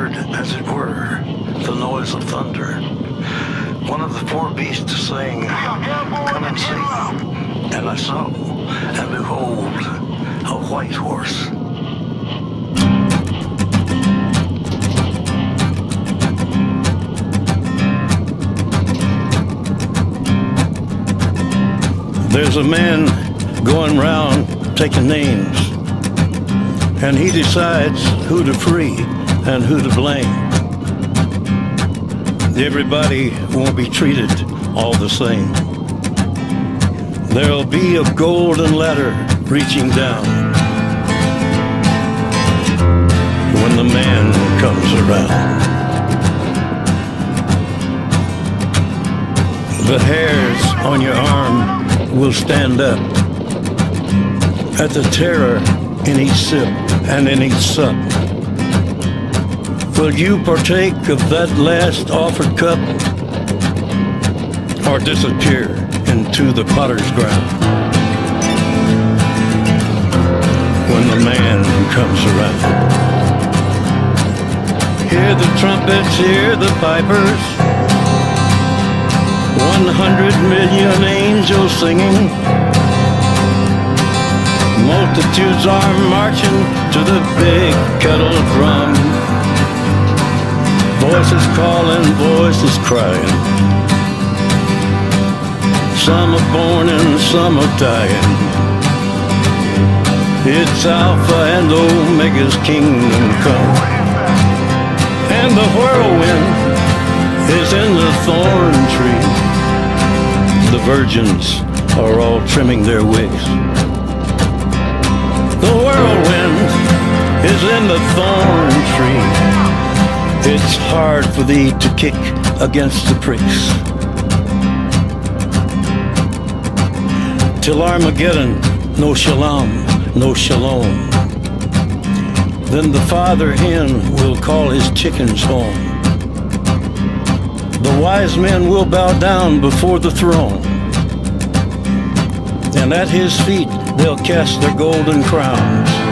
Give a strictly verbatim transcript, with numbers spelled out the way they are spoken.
heard, as it were, the noise of thunder. One of the four beasts saying, "Come and see." And I saw, and behold, a white horse. There's a man going round taking names, and he decides who to free and who to blame. Everybody won't be treated all the same. There'll be a golden ladder reaching down when the man comes around. The hairs on your arm will stand up at the terror in each sip and in each sup. Will you partake of that last offered cup, or disappear into the potter's ground when the man comes around? Hear the trumpets, hear the pipers, one hundred million angels singing. Multitudes are marching to the big kettle drum. Voices calling, voices crying. Some are born and some are dying. It's Alpha and Omega's kingdom come. And the whirlwind is in the thorn tree. The virgins are all trimming their wigs. The whirlwind is in the thorn tree. It's hard for thee to kick against the pricks. Till Armageddon, no shalom, no shalom. Then the father hen will call his chickens home. The wise men will bow down before the throne, and at his feet they'll cast their golden crowns.